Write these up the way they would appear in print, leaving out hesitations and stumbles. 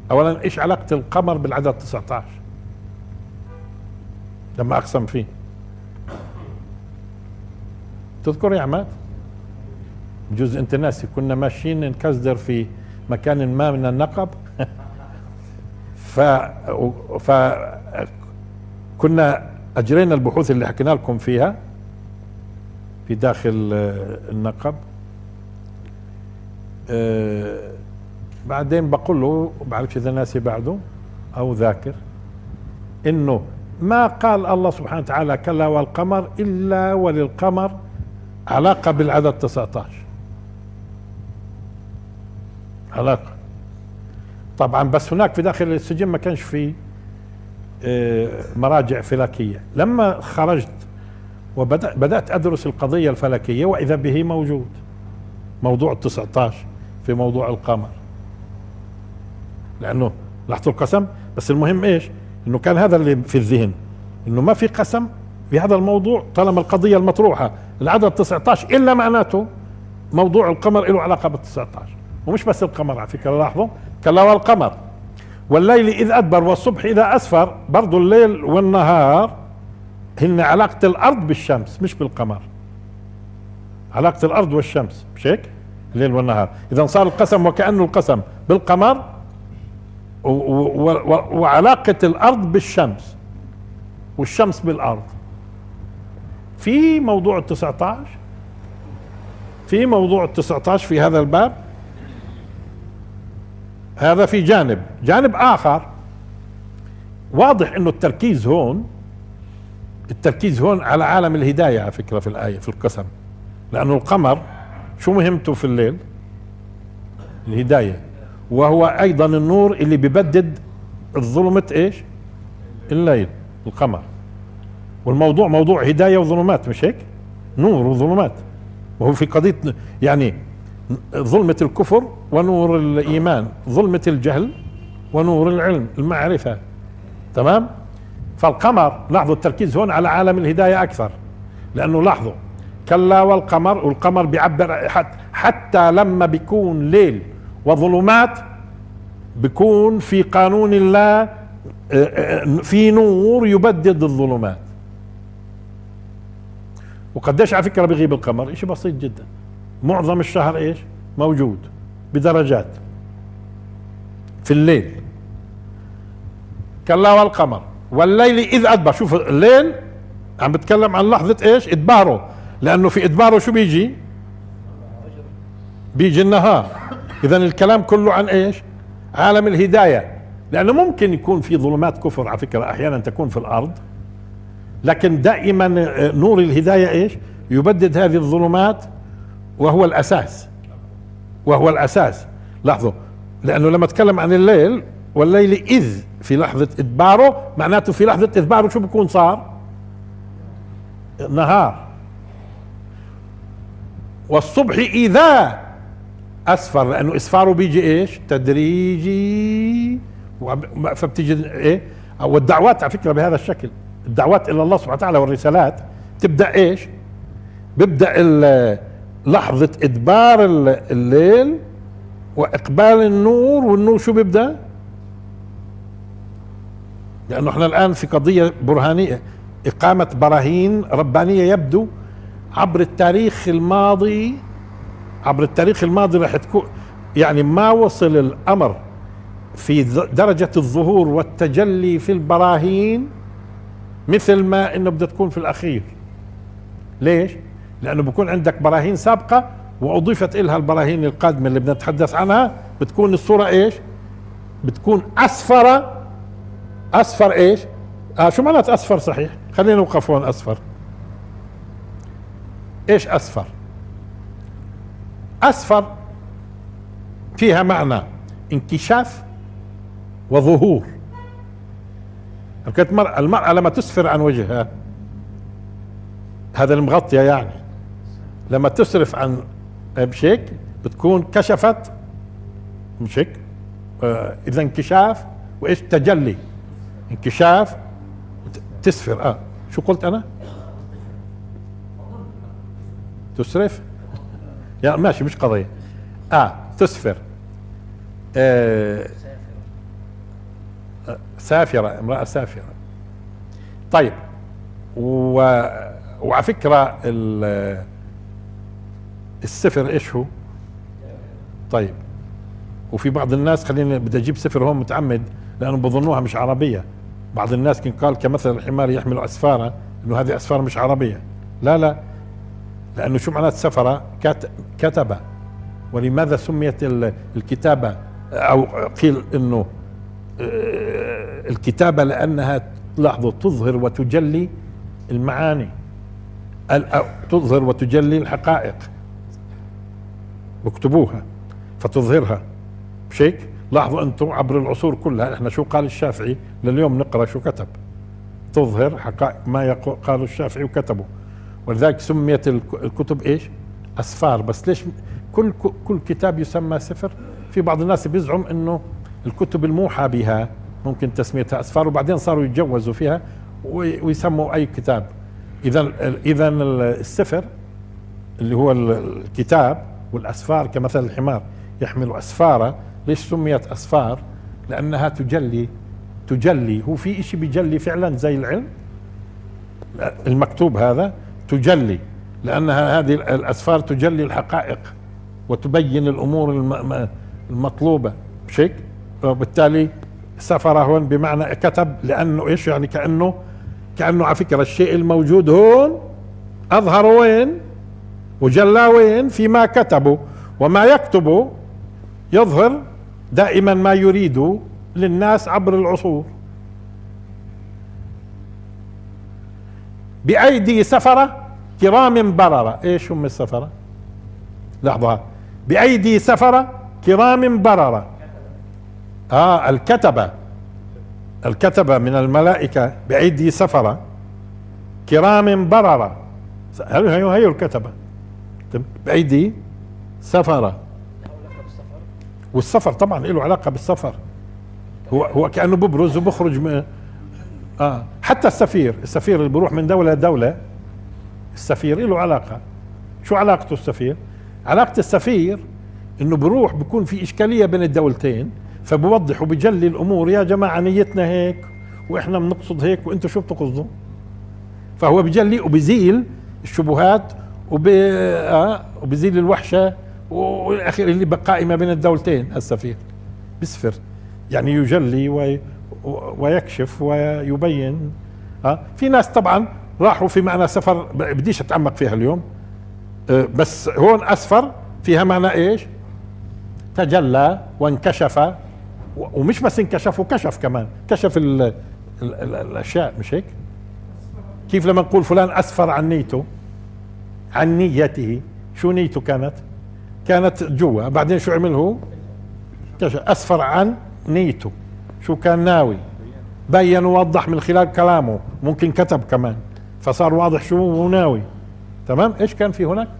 اولا ايش علاقة القمر بالعدد 19 لما اقسم فيه؟ تذكر يا عماد؟ بجوز انت ناسي، كنا ماشيين نكزدر في مكان ما من النقب ف كنا اجرينا البحوث اللي حكينا لكم فيها في داخل النقب. بعدين بقول له، بعرفش اذا ناسي بعده او ذاكر، انه ما قال الله سبحانه وتعالى كلا والقمر الا وللقمر علاقة بالعدد 19 علاقة. طبعا بس هناك في داخل السجن ما كانش في مراجع فلكية. لما خرجت وبدأت أدرس القضية الفلكية وإذا به موجود موضوع 19 في موضوع القمر، لأنه لاحظوا القسم. بس المهم إيش؟ إنه كان هذا اللي في الذهن، إنه ما في قسم في هذا الموضوع طالما القضية المطروحة العدد 19 إلا معناته موضوع القمر له علاقة بال 19. ومش بس القمر على فكرة، لاحظوا كلا والقمر والليل إذ أدبر والصبح إذا أسفر، برضو الليل والنهار هن علاقة الأرض بالشمس مش بالقمر، علاقة الأرض والشمس، مش هيك؟ الليل والنهار. إذا صار القسم وكأنه القسم بالقمر وعلاقة الأرض بالشمس والشمس بالأرض. في موضوع 19 في موضوع 19 في هذا الباب. هذا في جانب آخر واضح انه التركيز هون على عالم الهداية على فكرة في الآية في القسم، لأنه القمر شو مهمته في الليل؟ الهداية، وهو أيضا النور اللي بيبدد الظلمة ايش؟ الليل، القمر. والموضوع موضوع هداية وظلمات، مش هيك؟ نور وظلمات، وهو في قضية يعني ظلمة الكفر ونور الإيمان، ظلمة الجهل ونور العلم المعرفة. تمام؟ فالقمر لاحظوا التركيز هون على عالم الهداية أكثر، لأنه لاحظوا كلا والقمر، والقمر بيعبر حتى لما بيكون ليل وظلمات بيكون في قانون الله في نور يبدد الظلمات. وقديش على فكرة بيغيب القمر؟ اشي بسيط جدا، معظم الشهر ايش موجود بدرجات في الليل. كلا والقمر والليل اذ ادبر، شوف الليل عم بتكلم عن لحظة ايش؟ ادباره، لانه في ادباره شو بيجي النهار. اذا الكلام كله عن ايش؟ عالم الهداية، لانه ممكن يكون في ظلمات كفر على فكرة احيانا تكون في الارض، لكن دائما نور الهداية ايش؟ يبدد هذه الظلمات، وهو الاساس. لاحظوا، لانه لما اتكلم عن الليل والليل اذ في لحظة ادباره، معناته في لحظة ادباره شو بيكون صار؟ نهار. والصبح اذا اسفر، لانه اسفاره بيجي ايش؟ تدريجي، فبتيجي ايه؟ والدعوات على فكرة بهذا الشكل، الدعوات الى الله سبحانه وتعالى والرسالات تبدأ ايش؟ بيبدأ لحظة ادبار الليل واقبال النور، والنور شو بيبدأ؟ لانه احنا الان في قضية برهانية، اقامة براهين ربانية يبدو عبر التاريخ الماضي رح تكون يعني ما وصل الامر في درجة الظهور والتجلي في البراهين مثل ما انه بدها تكون في الاخير. ليش؟ لانه بكون عندك براهين سابقة واضيفت الها البراهين القادمة اللي بدنا نتحدث عنها، بتكون الصورة ايش؟ بتكون اصفر ايش؟ شو معنات اصفر؟ صحيح، خلينا نوقف هون. اصفر ايش؟ اصفر فيها معنى انكشاف وظهور. المرأة لما تسفر عن وجهها، هذا المغطية يعني، لما تسرف عن مش هيك بتكون كشفت، مش هيك؟ اذا انكشاف وايش؟ تجلي، انكشاف تسفر. شو قلت انا؟ تسرف يعني ماشي، مش قضية. تسفر. سافرة، امرأة سافرة. طيب وعلى فكرة السفر ايش هو؟ طيب وفي بعض الناس، خليني بدي اجيب سفر هون متعمد لانهم بظنوها مش عربية. بعض الناس كان قال كمثل الحمار يحمل اسفارا، انه هذه اسفار مش عربية. لا، لانه شو معنات سفرة؟ كتب. ولماذا سميت الكتابة او قيل انه الكتابة؟ لانها لاحظوا تظهر وتجلي المعاني، تظهر وتجلي الحقائق، بكتبوها فتظهرها. مش هيك؟ لاحظوا انتم عبر العصور كلها احنا شو قال الشافعي لليوم نقرا شو كتب. تظهر حقائق ما قاله الشافعي وكتبه. ولذلك سميت الكتب ايش؟ اسفار. بس ليش كل كتاب يسمى سفر؟ في بعض الناس بيزعم انه الكتب الموحى بها ممكن تسميتها اسفار، وبعدين صاروا يتجوزوا فيها ويسموا اي كتاب. اذا السفر اللي هو الكتاب، والاسفار كمثل الحمار يحمل اسفارا. ليش سميت اسفار؟ لانها تجلي. هو في اشي بيجلي فعلا زي العلم المكتوب هذا، تجلي لانها هذه الاسفار تجلي الحقائق وتبين الامور المطلوبة. مش هيك؟ وبالتالي سفر هون بمعنى كتب، لانه ايش يعني؟ كانه على فكرة الشيء الموجود هون اظهر وين وجلى وين؟ فيما كتبوا. وما يكتبوا يظهر دائما ما يريد للناس عبر العصور. بأيدي سفرة كرام بررة. ايش هم السفرة؟ لحظة، بأيدي سفرة كرام بررة. الكتبة من الملائكة بأيدي سفرة كرام بررة. هي الكتبة بأيدي سفرة. والسفر طبعا له علاقة بالسفر. هو كأنه ببرز وبخرج حتى السفير اللي بيروح من دولة لدولة، السفير له علاقة. شو علاقته السفير؟ علاقة السفير انه بروح بيكون في اشكالية بين الدولتين، فبوضح وبجلي الامور. يا جماعة نيتنا هيك واحنا بنقصد هيك وانتم شو بتقصدوا؟ فهو بجلي وبزيل الشبهات وبزيل الوحشة والاخير اللي قائمة بين الدولتين. السفير بيسفر يعني يجلي ويكشف ويبين. في ناس طبعا راحوا في معنى سفر بديش اتعمق فيها اليوم، بس هون اسفر فيها معنى ايش؟ تجلى وانكشف. ومش بس انكشف وكشف كمان، كشف الاشياء. مش هيك؟ كيف لما نقول فلان اسفر عن نيته، عن نيته، شو نيته كانت جوا، بعدين شو عمل هو؟ كشف. اسفر عن نيته، شو كان ناوي، بين ووضح من خلال كلامه، ممكن كتب كمان فصار واضح شو هو ناوي. تمام؟ ايش كان في هناك؟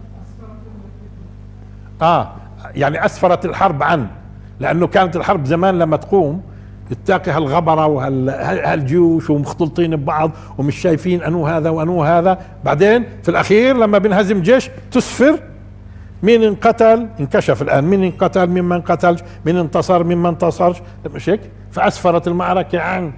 يعني اسفرت الحرب عن، لانه كانت الحرب زمان لما تقوم تلاقي هالغبرة وهالجيوش ومختلطين ببعض ومش شايفين انو هذا وانو هذا. بعدين في الاخير لما بنهزم جيش تسفر مين انقتل، انكشف الان مين انقتل مين ما انقتلش، مين انتصر مين ما انتصرش. مش هيك؟ فاسفرت المعركة عن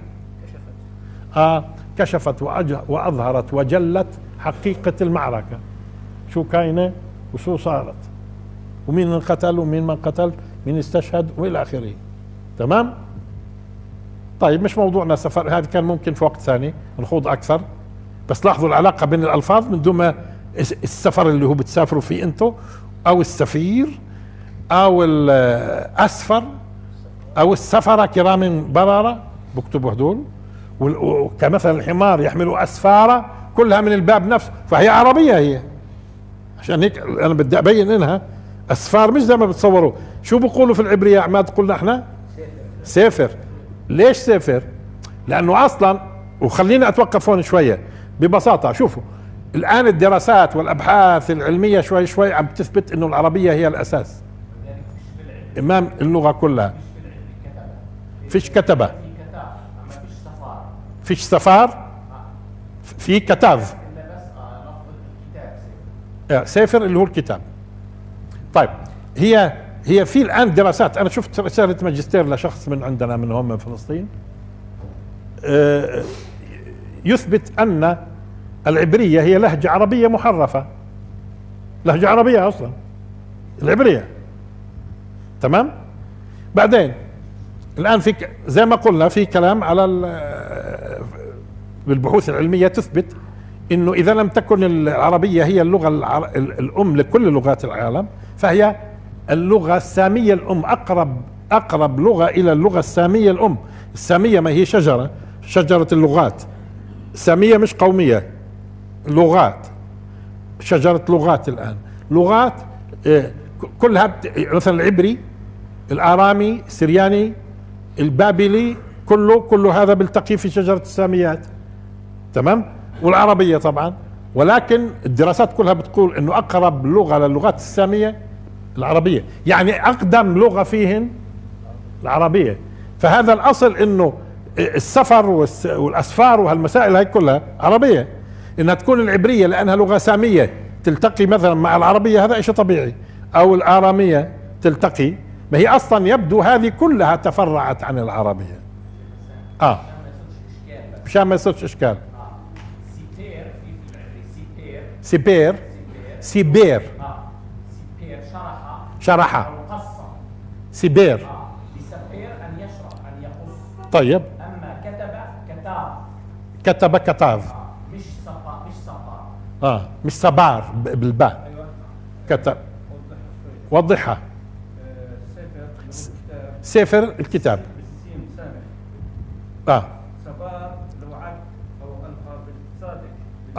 كشفت واظهرت وجلت حقيقة المعركة، شو كاينة وشو صارت، ومين انقتل ومين ما انقتل، مين استشهد والى اخره. تمام؟ طيب مش موضوعنا سفر، هذا كان ممكن في وقت ثاني نخوض اكثر. بس لاحظوا العلاقة بين الالفاظ من دون ما السفر اللي هو بتسافروا فيه انتو، او السفير، او الاسفر، او السفرة كرام بررة بكتبوا هدول، وكمثل الحمار يحمل اسفارا، كلها من الباب نفسه، فهي عربية هي. عشان هيك انا بدي ابين انها اسفار مش زي ما بتصوروا. شو بيقولوا في العبرية يا عماد؟ قلنا احنا سافر. ليش سافر؟ لانه اصلا، وخليني اتوقف هون شوية ببساطة. شوفوا الان الدراسات والابحاث العلمية شوي شوي عم تثبت انه العربية هي الاساس امام اللغة كلها. فيش كتبة، فيش سفار، في كتاف. سافر اللي هو الكتاب. طيب هي في الان دراسات. انا شفت رسالة ماجستير لشخص من عندنا من هم من فلسطين، يثبت أن العبرية هي لهجة عربية محرفة، لهجة عربية أصلا العبرية. تمام. بعدين الآن في زي ما قلنا في كلام على بالبحوث العلمية تثبت إنه إذا لم تكن العربية هي اللغة الأم لكل لغات العالم، فهي اللغة السامية الأم، أقرب لغة إلى اللغة السامية الأم. السامية ما هي شجرة اللغات، السامية مش قومية، لغات، شجرة لغات. الآن لغات كلها مثلا العبري، الآرامي، السرياني، البابلي، كله هذا بيلتقي في شجرة الساميات. تمام. والعربية طبعا، ولكن الدراسات كلها بتقول انه اقرب لغة للغات السامية العربية، يعني اقدم لغة فيهن العربية. فهذا الاصل انه السفر والاسفار وهالمسائل هاي كلها عربية. انها تكون العبرية لانها لغة سامية تلتقي مثلا مع العربية، هذا شيء طبيعي. او الآرامية تلتقي، ما هي اصلا يبدو هذه كلها تفرعت عن العربية. مشان ما يصيرش اشكال. سيبير سيبير شرح سيبير يسبير أن يشرح أن يقص. طيب. أما كتاب كتاب مش صبار. مش صبار بالباء. أيوة. كتب. وضحها. سفر الكتاب. صبار لو عد أو ألقى بالصادق.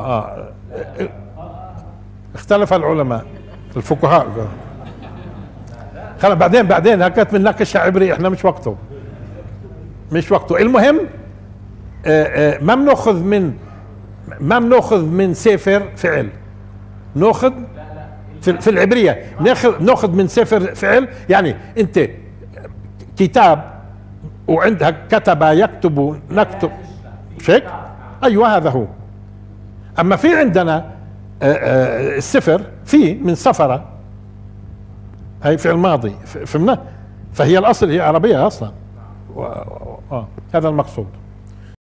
اختلف العلماء الفقهاء. خلاص بعدين هكذا بنناقش عبري، احنا مش وقته. المهم ما بناخذ من سفر فعل، ناخذ في العبرية ناخذ من سفر فعل. يعني انت كتاب وعندها كتب يكتب نكتب شيك. ايوه هذا هو. اما في عندنا السفر في من سفرة، هي فعل ماضي، فهمنا. فهي الاصل هي عربية اصلا. هذا المقصود.